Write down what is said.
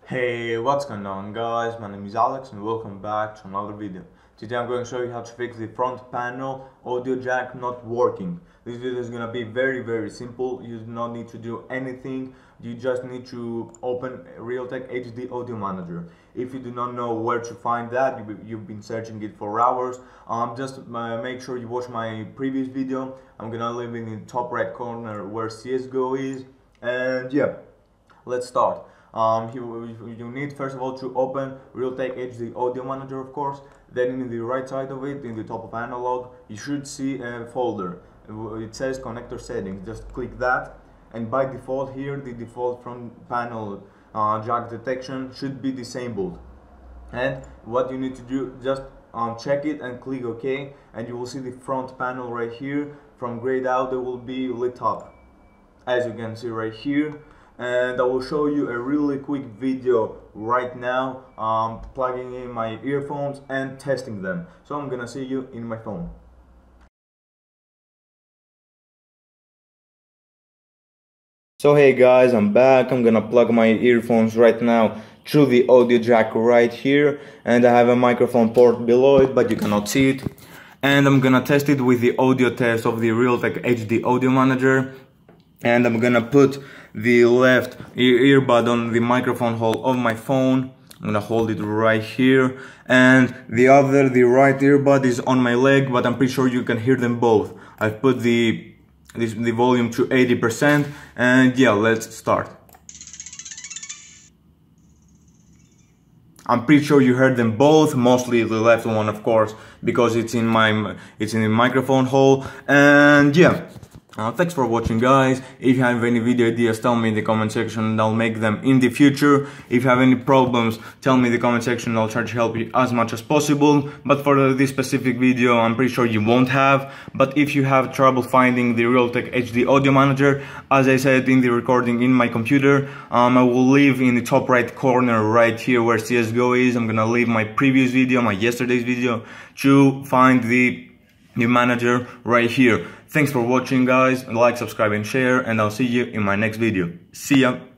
Hey, what's going on guys? My name is Alex and welcome back to another video. Today I'm going to show you how to fix the front panel audio jack not working. This video is going to be very simple. You do not need to do anything. You just need to open Realtek HD Audio Manager. If you do not know where to find that, you've been searching it for hours, just make sure you watch my previous video. I'm going to leave it in the top right corner where CSGO is. And yeah, let's start. You need first of all to open Realtek HD Audio Manager, of course. Then in the right side of it, in the top of analog, you should see a folder. It says connector settings. Just click that, and by default here, the default front panel jack detection should be disabled. And what you need to do, just check it and click OK, and you will see the front panel right here from grayed out. It will be lit up, as you can see right here. And I will show you a really quick video right now, plugging in my earphones and testing them. So I'm gonna see you in my phone. So hey guys, I'm back. I'm gonna plug my earphones right now through the audio jack right here, and I have a microphone port below it, but you cannot see it. And I'm gonna test it with the audio test of the Realtek HD Audio Manager. And I'm gonna put the left earbud on the microphone hole of my phone. I'm gonna hold it right here, and the right earbud is on my leg, but I'm pretty sure you can hear them both. I've put the volume to 80%, and yeah, let's start. I'm pretty sure you heard them both, mostly the left one, of course, because it's in the microphone hole. And yeah. Thanks for watching guys. If you have any video ideas, tell me in the comment section and I'll make them in the future. If you have any problems, tell me in the comment section and I'll try to help you as much as possible. But for this specific video, I'm pretty sure you won't have. But if you have trouble finding the Realtek HD Audio Manager, as I said in the recording in my computer, I will leave in the top right corner right here where CSGO is. I'm gonna leave my previous video, my yesterday's video, to find the manager right here. Thanks for watching guys, like, subscribe and share, and I'll see you in my next video. See ya!